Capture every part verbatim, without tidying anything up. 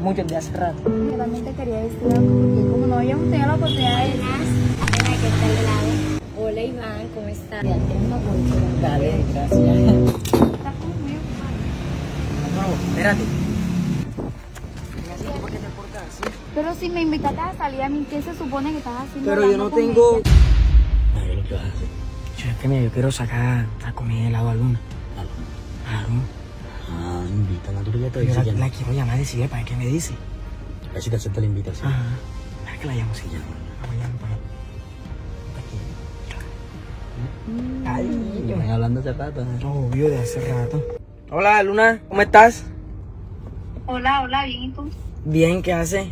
mucho desde hace rato. Yo también te quería decir algo, porque como no habíamos tenido la oportunidad de... Buenas, que está al lado. Hola Iván, ¿cómo estás? Ya, tienes una bolsa. Dale, gracias. Estás como muy ocupado. No, espérate. ¿Por qué te portas así? Pero si me invitaste a salir a mí, ¿qué se supone que estás haciendo? Pero yo hablando no con tengo... ella? Ay, lo que vas a hacer. Yo es que me yo quiero sacar a comer helado a Luna. Claro. Claro. Ah, invítala, tú ya te Yo dices la, que no. la quiero llamar y decirle para ver qué me dice. A ver si te acepta la invitación. Ajá. ¿Para que la llamo? Sí, Ya. la voy a llamar para allá. Ay, Yo vengo hablando hace rato. ¿eh? obvio, de hace rato. Hola, Luna, ¿cómo estás? Hola, hola, bien, ¿y tú? Bien, ¿qué haces?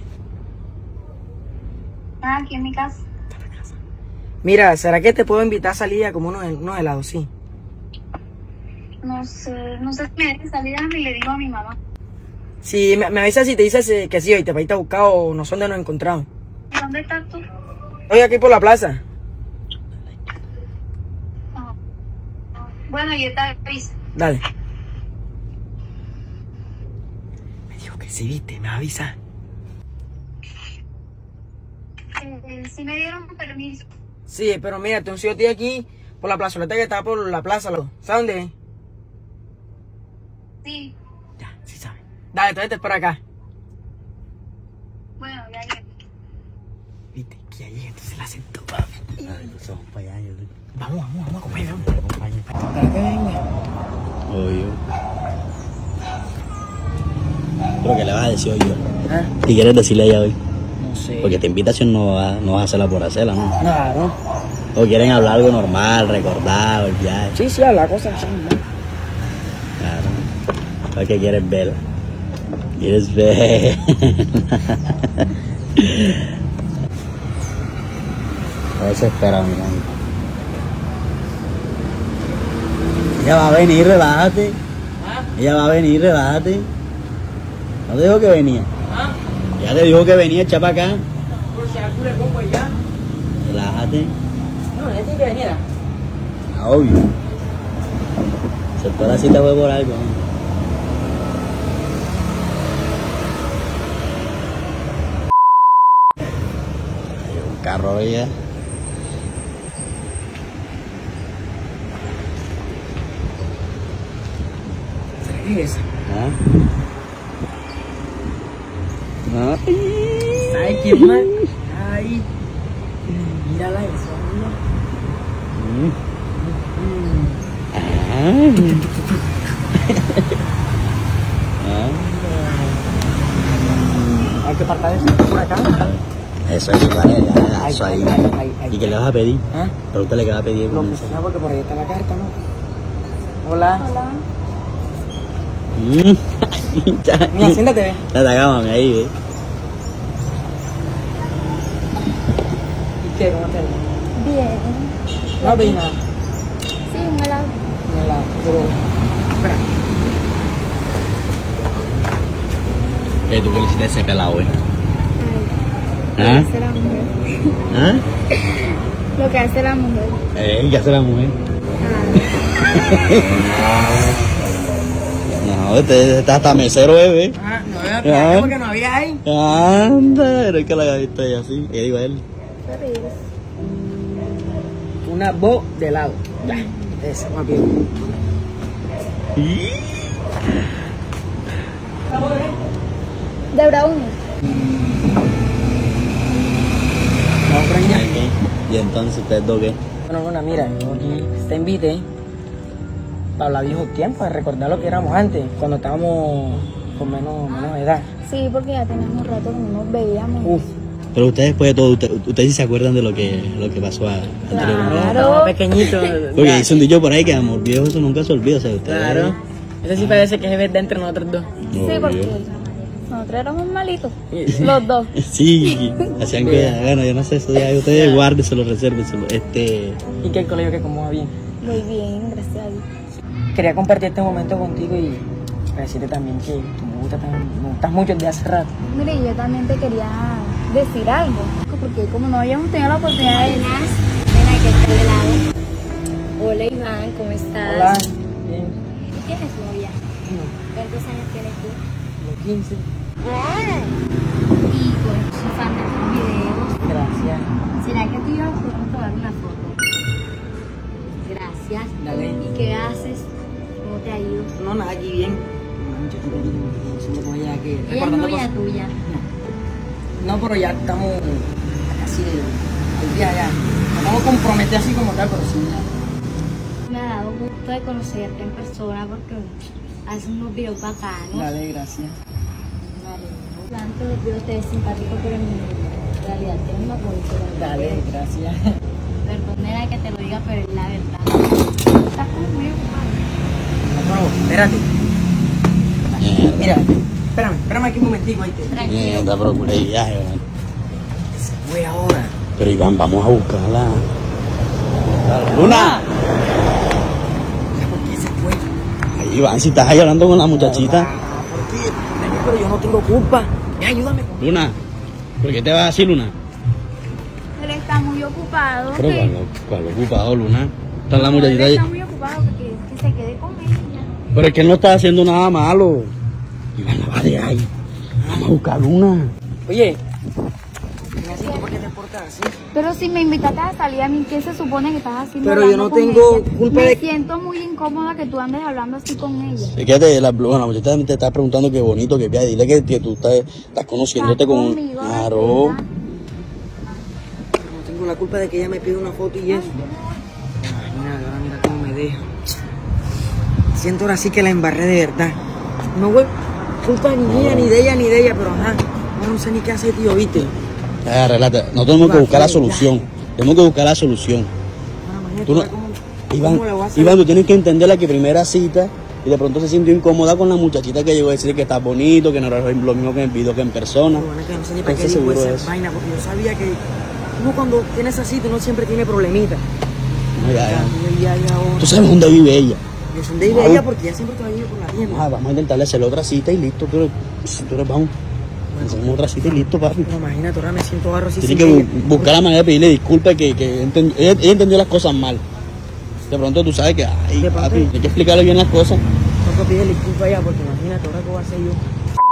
Ah, aquí en mi casa. Mira, ¿será que te puedo invitar a salir a como unos, unos helados? Sí. No sé, no sé si me dejes salir y le digo a mi mamá. Sí, me, me avisas si te dices eh, que sí, hoy te va a ir a buscar o no sé dónde nos encontramos. ¿Y dónde estás tú? Estoy aquí por la plaza. Ah. Bueno, yo te aviso. Dale. Me dijo que sí, viste, me va a avisar. Eh, sí me dieron permiso. Sí, pero mira, entonces yo estoy aquí por la plazoleta que está por la plaza. ¿Sabes dónde es? Sí, Ya, sí sabes. Dale, entonces te espero acá. bueno, ya llegué. Viste, que ahí gente se la sentó, papi. Ay, pues vamos para allá. Yo te Vamos, vamos, vamos a comer, vamos. acompaño. Para que venga. Obvio. Pero que le vas a decir hoy yo. ¿Ah? ¿Qué quieres decirle a ella hoy? No sé. Porque esta invitación no va, no vas a hacerla por hacerla, ¿no? Claro. O quieren hablar algo normal, recordar, olvidar. Sí, sí, habla cosas así, ¿no? Claro. ¿Para qué quieres ver? ¿Quieres ver? A veces espera, mi amor. Ella va a venir, relájate. ¿Ah? Ella va a venir, relájate. ¿No te dijo que venía? ¿Ah? Ya te dijo que venía, echa para acá. Por si algo le pongo ya. Relájate. No, ya tiene que venir. Ah, obvio. Se fue la cita fue por algo. ¿No? Hay un carro ya. ¿Será que es esa? ¿Ah? ¿Ah? ¿Sabes quién más? Ay, mírala esa, mira. Mm. Ah. Hay que apartar eso por acá. Eso es, vale, ya, eso Ay, ahí. ay, ay, ay. ¿Y qué le vas a pedir? ¿Ah? Pregúntale qué va a pedir. Lo con que eso. sea, porque por ahí está la carta, ¿no? Hola. Hola. Mm. Ya. Mira, siéntate, ve. Ya te acaban ahí, ¿eh? ¿Y qué? ¿Cómo te va? Bien. No pedí nada. Sí, un helado. Ni la... Pero... Espera. ¿Qué tú qué le hiciste a ese pelado, eh? Ay, ¿Ah? hace la mujer. ¿Ah? Lo que hace la mujer. Eh, ¿qué hace la mujer? No, este está hasta mesero, eh, Ah, no veo Ah. que porque no había ahí. Anda, pero es que la gavita es así. ¿Qué digo a él? ¿Qué ríes? Una bo de helado. Ya, esa, más bien. De brownie. Vamos por allá. Y entonces, ¿ustedes dos qué? Bueno, Luna, mira, yo aquí te invité para hablar viejos tiempos, a recordar lo que éramos antes, cuando estábamos con menos, menos edad. Sí, porque ya teníamos rato que no nos veíamos. Uf, Pero ustedes, después de todo, usted- ustedes sí se acuerdan de lo que, lo que pasó a- anteriormente. Claro. estábamos pequeñitos. Porque mira, dice un dicho por ahí que amor viejo, eso nunca se olvida, o sea, ustedes... Claro. Eso sí parece que es verdad entre nosotros dos. Sí, Obvio. porque nosotros éramos malitos. Los dos. Sí, hacían que, bueno, yo no sé, eso ya ustedes guárdenselo, resérvenselo. Este, Y que el colegio que como va bien. Muy bien, gracias a Dios. Quería compartir este momento contigo y decirte también que tú me gustas, también- me gustas mucho desde hace rato. Mire, yo también te quería decir algo. Porque como no habíamos tenido la oportunidad de... Buenas, buenas, que está al lado. Hola Iván, ¿cómo estás? Hola. Bien. ¿Tienes novia? No, ¿Cuántos años tienes tú? los quince. Y pues soy fan de tus videos. Gracias. ¿Será que tú y yo podemos tomar una foto? Gracias. Dale. ¿Y qué haces? ¿Cómo te ha ido? No, nada, aquí bien. Una muchachita aquí, conociendo con ella que... Ella es recordando novia cosas. tuya. No, pero ya estamos casi al día ya. No estamos comprometidos así como tal, pero sí. Me ha dado gusto de conocerte en persona porque haces unos videos bacanos. Dale, gracias. Tanto los videos te ves simpático, pero en realidad tienes más bonito. Dale, gracias. Perdón, que te lo diga, pero es la verdad. Estás conmigo, No, pero espérate. Mira, espérame, espérame aquí un momentico, ahí te... tranquilo. Mierda, procuré viaje, man. Se fue ahora. Pero Iván, vamos a buscarla. Luna. ¿Por qué se fue? Ay, Iván, si estás ahí hablando con la muchachita. Ah, ¿por qué? Pero yo no tengo culpa. Ya, ayúdame. Luna, ¿por qué te vas así, Luna? Él está muy ocupado. Pero ¿sí? cuál, cuál ocupado, Luna. Está la No, muchachita él ahí. está muy ocupado, que, que se quede con ella. Pero es que él no está haciendo nada malo. Iván, la va de ahí. Vamos a buscar a Luna. Oye, ¿qué así? ¿Por qué te portas así? Pero si me invitaste a salir, a mí, ¿qué se supone que estás haciendo? Pero yo hablando no con tengo ella? culpa Me de- siento muy incómoda que tú andes hablando así con ella. Es que te, la, bueno, la muchacha te está preguntando qué bonito, qué viaje. Dile que, que tú estás, estás conociéndote Está con... conmigo, Claro. ¿verdad? No tengo la culpa de que ella me pide una foto y eso. Ay, mira, ahora mira cómo me deja. Siento ahora sí que la embarré de verdad. No fue culpa ni mía, ni de ella, ni de ella, pero ajá. No, no sé ni qué hacer, tío, ¿viste? Ya, relájate. No tenemos que buscar la solución. Tenemos que buscar la solución. Ahora, imagínate, Tú no- ahora cómo- Iván, cómo le voy a hacer. Iván, tú tienes que entender la que primera cita y de pronto se sintió incómoda con la muchachita que llegó a decir que está bonito, que no era lo mismo que en el video que en persona. Bueno, es que no sé ni para qué Entonces dijo seguro esa es. vaina, porque yo sabía que uno cuando tiene esa cita, uno siempre tiene problemitas. No, ya, ya. Y ya, ya, ahora. Tú sabes dónde vive ella. Yo soy de Ah, ella porque ella siempre te va a ir por la tienda. Ah, vamos a intentarle hacer otra cita y listo. Tú eres, tú eres vamos. Hacemos otra cita y listo, papi. No, imagínate, ahora me siento barro así. Tienes sin que ella. bu- buscar la manera de pedirle disculpas que, que enten- ella, ella entendió las cosas mal. De pronto tú sabes que, ay, De pronto- papi, hay que explicarle bien las cosas. Tengo que pedirle disculpas ya porque imagínate, ahora qué voy a hacer yo.